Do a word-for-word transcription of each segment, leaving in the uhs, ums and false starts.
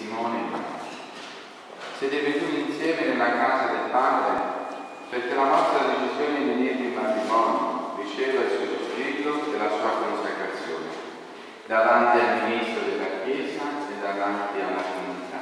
Simone e Maria. Siete venuti insieme nella casa del Padre perché la vostra decisione di unirvi in matrimonio riceva il suo spirito e la sua consacrazione davanti al ministro della Chiesa e davanti alla comunità.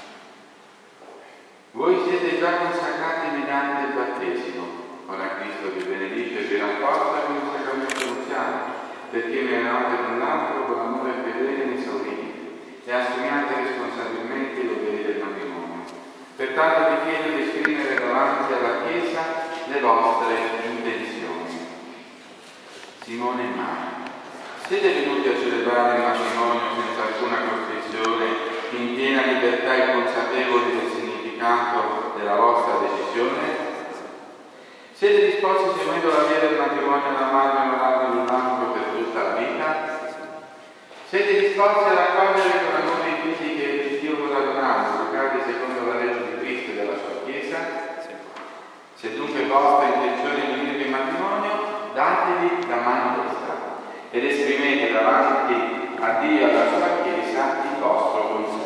Voi siete già consacrati mediante il battesimo. Ora Cristo vi benedice e vi rafforza con il sacramento nuziale, perché vi eravate l'un l'altro con l'amore fedele e inesauribile e assumiate responsabilmente i doveri del matrimonio. Pertanto vi chiedo di esprimere davanti alla Chiesa le vostre intenzioni. Simone e Maria, siete venuti a celebrare il matrimonio senza alcuna costrizione, in piena libertà e consapevoli del significato della vostra decisione? Siete disposti, seguendo la via del matrimonio, ad amarvi e onorarvi l'un l'altro per tutta la vita? Siete disposti a raccogliere con amore i figli che Dio vorrà donare, educati secondo la legge di Cristo e della sua Chiesa? Se dunque vostra intenzione di unirvi in matrimonio, datevi la mano destra ed esprimete davanti a Dio e alla sua Chiesa il vostro consenso.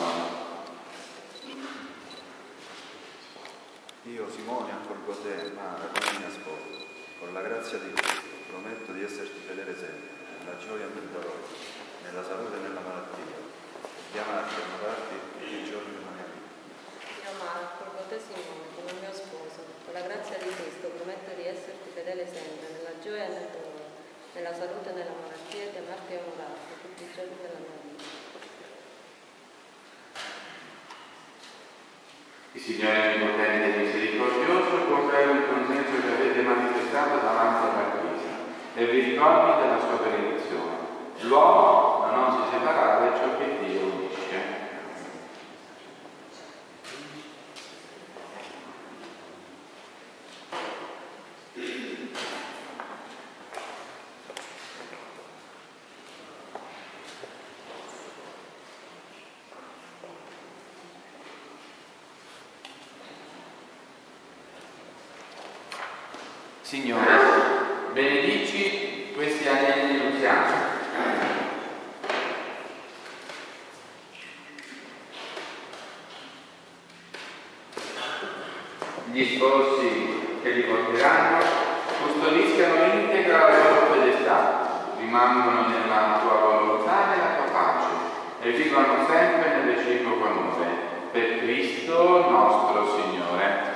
Io, Simone, accolgo te, Mara, come mia sposa. Con la grazia di Cristo prometto di esserti fedele sempre, nella gioia e nel dolore, nella salute e nella malattia, e di amarti e onorarti tutti i giorni della mia vita. Io, Mara, accolgo te, Simone, come mio sposo. Con la grazia di Cristo prometto di esserti fedele sempre, nella gioia e nel dolore, nella salute e nella malattia, e di amarti e onorarti tutti i giorni della mia vita. Il Signore onnipotente e misericordioso conferma il consenso che avete manifestato davanti alla Chiesa e vi ricordi della sua benedizione. L'uomo da non si separare ciò che Dio unisce. Signore, benedici questi anelli nuziali. Gli sposi che li porteranno custodiscano integra la loro fedeltà, rimangono nella tua volontà e nella tua pace e vivono sempre nel reciproco amore. Per Cristo nostro Signore.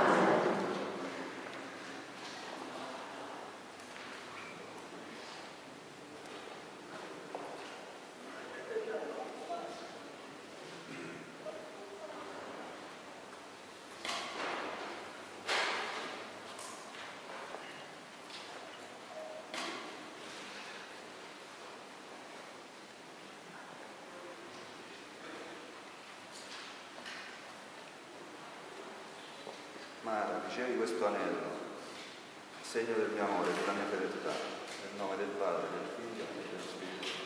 Mara, ricevi questo anello, segno del mio amore, della mia fedeltà, nel nome del Padre, del Figlio e dello Spirito Santo.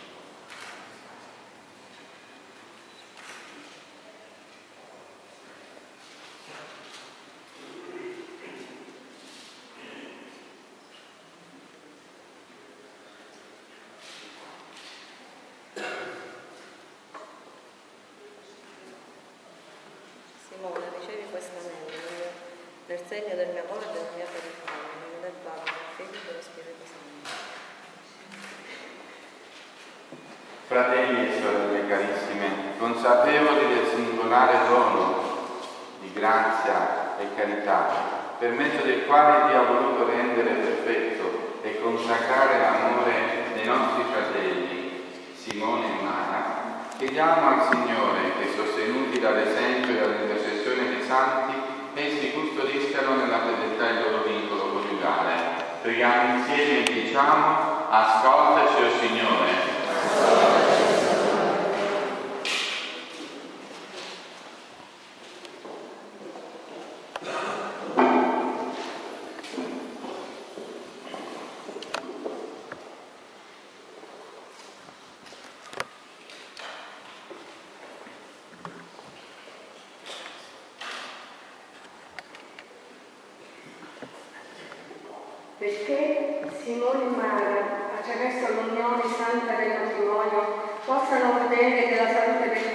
Simone, ricevi questo anello nel segno del mio amore e della mia fedeltà, nel nome del Padre, del Figlio e dello Spirito Santo. Fratelli e sorelle carissime, consapevoli del singolare dono di grazia e carità, per mezzo del quale Dio ha voluto rendere perfetto e consacrare l'amore dei nostri fratelli, Simone e Mara, chiediamo al Signore che, sostenuti dall'esempio e dall'intercessione dei santi, essi custodiscano nella fedeltà il loro vincolo coniugale. Preghiamo insieme e diciamo: ascoltaci, o Signore. Perché Simone e Mara, attraverso l'unione santa del matrimonio, possano godere della salute del